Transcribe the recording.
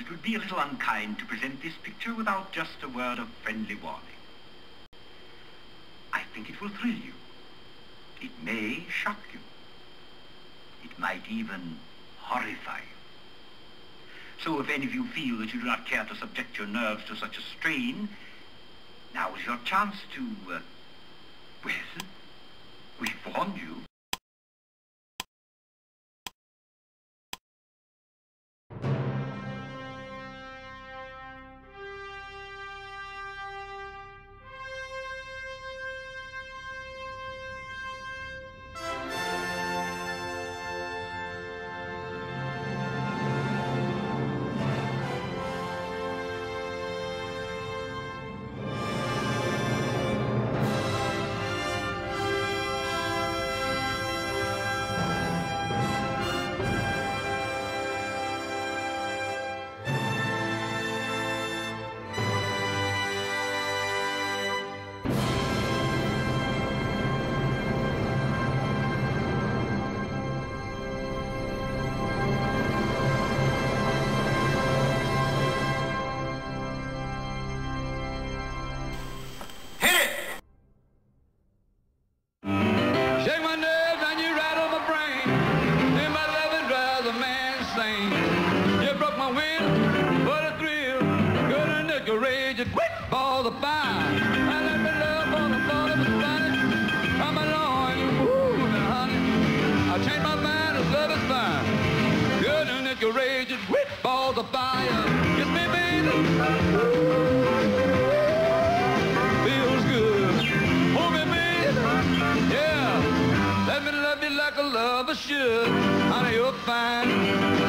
it would be a little unkind to present this picture without just a word of friendly warning. I think it will thrill you. It may shock you. It might even horrify you. So if any of you feel that you do not care to subject your nerves to such a strain, now is your chance to, well, we've warned you. Should, honey, you're fine.